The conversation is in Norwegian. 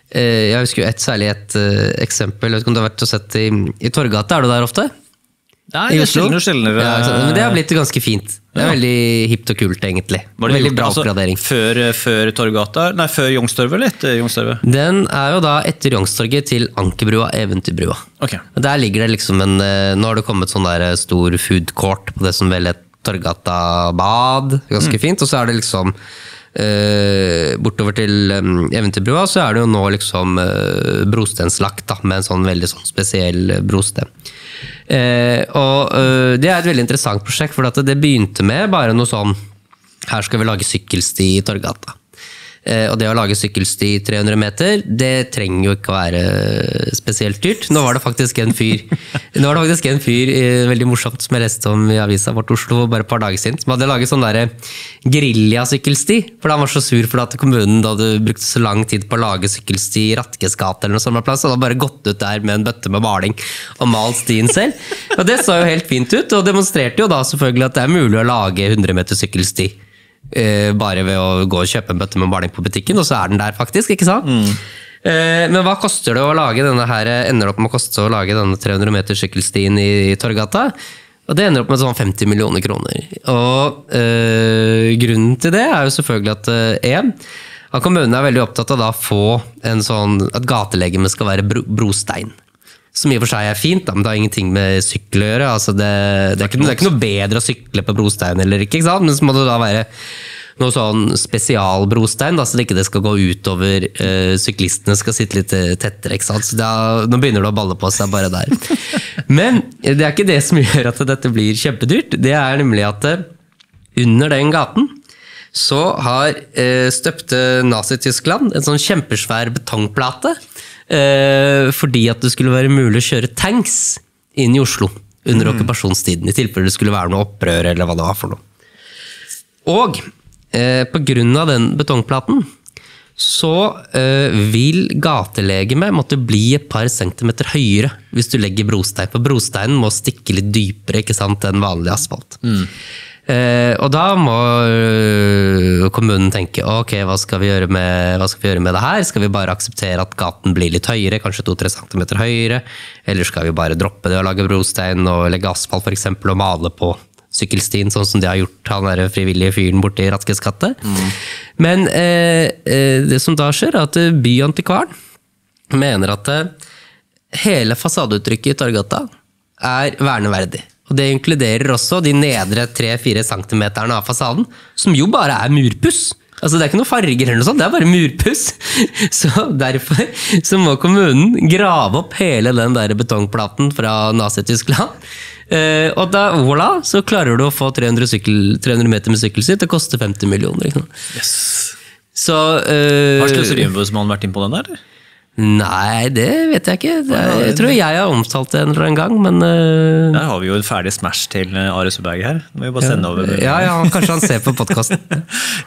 Jeg husker jo særlig et eksempel. Jeg vet ikke om du har vært og sett i Torggata, du der ofte? Nei, det sjeldnere. Ja, men det har blitt ganske fint. Det veldig hipt og kult, egentlig. Veldig bra oppgradering. Før Torggata? Nei, før Youngstorget eller etter Youngstorget? Den jo da etter Youngstorget til Ankerbrua, Eventyrbrua. Okay. Der ligger det liksom nå har det kommet sånn der stor food court på det som vel Torggata bad. Ganske fint. Og så det liksom bortover til Eventyrbrua, så det jo nå liksom brostenslagt da, med en sånn veldig sånn spesiell brosten. Og det et veldig interessant prosjekt, for det begynte med bare noe sånn, her skal vi lage sykkelsti i Torggata. Og det å lage sykkelsti 300 meter, det trenger jo ikke å være spesielt dyrt. Nå var det faktisk en fyr, veldig morsomt, som jeg leste om i avisa vårt Oslo bare et par dager siden, som hadde laget sånn der guerilla-sykkelsti, for han var så sur for at kommunen da hadde brukt så lang tid på å lage sykkelsti i Ratkes gate eller noe sånt plass, og da bare gått ut der med en bøtte med maling og malt stien selv. Og det så jo helt fint ut, og demonstrerte jo da selvfølgelig at det mulig å lage 100 meter sykkelsti bare ved å gå og kjøpe en bøtte med maling på butikken, og så den der faktisk, ikke sant? Men hva koster det å lage denne her, ender opp med å koste å lage denne 300 meter sykkelstien i Torggata? Og det ender opp med sånn 50 millioner kroner. Og grunnen til det jo selvfølgelig at kommunen veldig opptatt av da å få en sånn, at gatelegeme skal være brostein. Som i og for seg fint, da, men det har ingenting med sykkel å gjøre. Altså det ikke noe bedre å sykle på brostein eller ikke sant? Men så må det da være noe sånn spesialbrostein, da, så det ikke skal gå utover syklistene skal sitte litt tettere. Ikke sant? Så nå begynner det å balle på seg bare der. Men det ikke det som gjør at dette blir kjempedyrt. Det nemlig at under den gaten så har støpte Nazi-Tyskland en sånn kjempesvær betongplate, fordi at det skulle være mulig å kjøre tanks inn i Oslo under okkupasjonstiden, i tilfelle det skulle være noe opprør eller hva det var for noe. Og på grunn av den betongplaten så vil gatelegemet måtte bli et par centimeter høyere hvis du legger brostein, for brosteinen må stikke litt dypere, ikke sant, enn vanlig asfalt. Og da må kommunen tenke, ok, hva skal vi gjøre med det her? Skal vi bare akseptere at gaten blir litt høyere, kanskje 2-3 centimeter høyere? Eller skal vi bare droppe det å lage brostein og legge asfalt for eksempel, og male på sykkelstien, sånn som de har gjort han der frivillige fyren borte i Ratkes gate? Men det som da skjer at byantikvaren mener at hele fasadeuttrykket i Torggata verneverdig. Og det inkluderer også de nedre 3-4 centimeterne av fasaden, som jo bare murpuss. Altså det ikke noe farger eller noe sånt, det bare murpuss. Så derfor så må kommunen grave opp hele den der betongplaten fra Nazi-Tyskland. Og da, voilà, så klarer du å få 300 meter med sykkelsti, det koster 50 millioner. Ikke sant? Yes. Så, har Sløseriombudsmannen vært inn på den der, eller? Nei, det vet jeg ikke. Jeg tror jeg har omtalt det en eller annen gang, men der har vi jo en ferdig smash til Are Søberg her. Må vi bare sende over. Ja, kanskje han ser på podcasten.